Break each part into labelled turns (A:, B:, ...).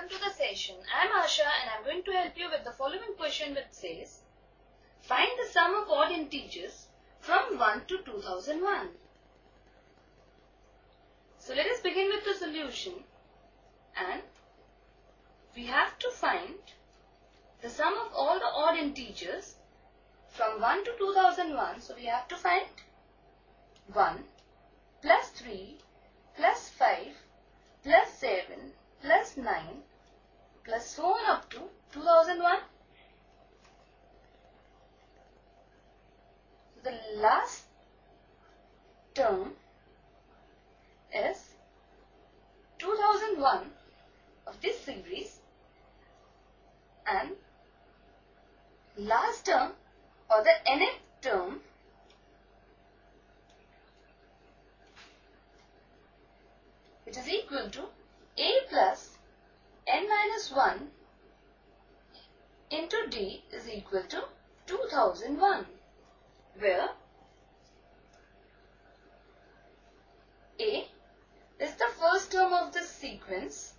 A: welcome to the session. I am Asha and I am going to help you with the following question which says, find the sum of odd integers from 1 to 2001. So let us begin with the solution, and we have to find the sum of all the odd integers from 1 to 2001. So we have to find 1 plus 3 plus 5 plus 7 plus 9 plus so on up to 2001. So the last term is 2001 of this series, and last term or the nth term which is equal to a plus n minus 1 into d is equal to 2001, where a is the first term of this sequence,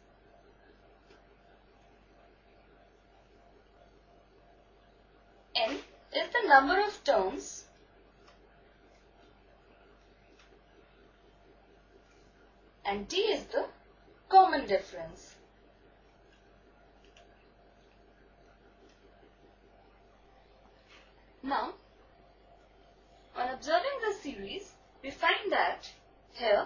A: n is the number of terms, and d is the common difference. Now, on observing this series, we find that here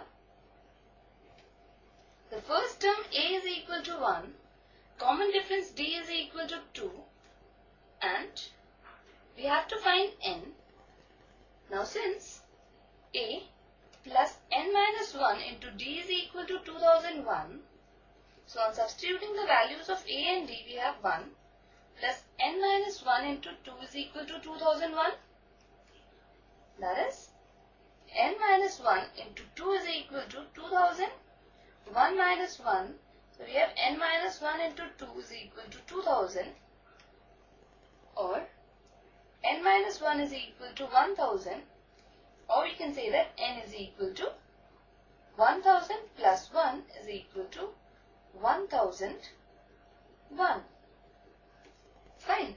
A: the first term a is equal to 1, common difference d is equal to 2, and we have to find n. Now since a plus n minus 1 into d is equal to 2001, so on substituting the values of a and d, we have 1 plus n minus 1 into 2 is equal to 2001. That is, n minus 1 into 2 is equal to 2000. 1 minus 1, so we have n minus 1 into 2 is equal to 2000, or n minus 1 is equal to 1000, or we can say that n is equal to 1000 plus 1 is equal to 1001. Fine.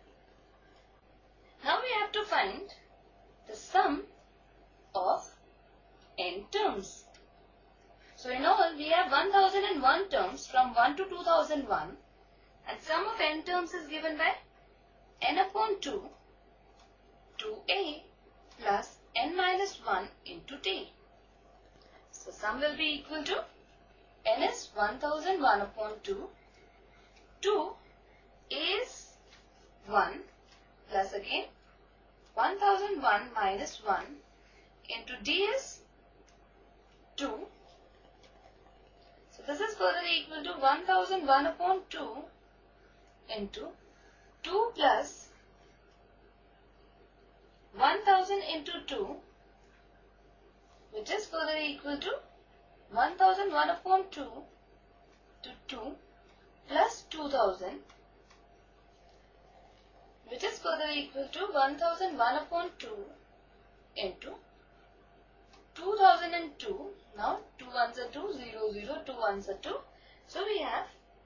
A: Now we have to find the sum of n terms. So in all, we have 1001 terms from 1 to 2001, and sum of n terms is given by n upon 2 2a plus n minus 1 into d. So sum will be equal to n is 1001 upon 2, 2 is 1 plus again 1001 minus 1 into d is 2. So this is further equal to 1001 upon 2 into 2 plus 1000 into 2, which is further equal to 1001 upon 2 to 2 plus 2000, which is further equal to 1001 upon 2 into 2002. Now 2 ones are 2, 0, 0, 2 ones are 2. So we have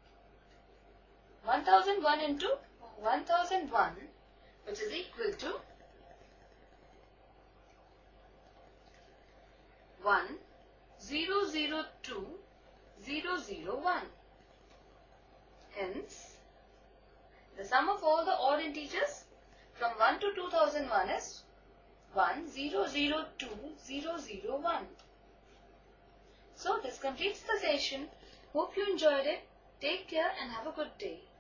A: 1001 into 1001, which is equal to 1002,001. Hence, the sum of all the odd integers from 1 to 2001 is 1002,001. So this completes the session. Hope you enjoyed it. Take care and have a good day.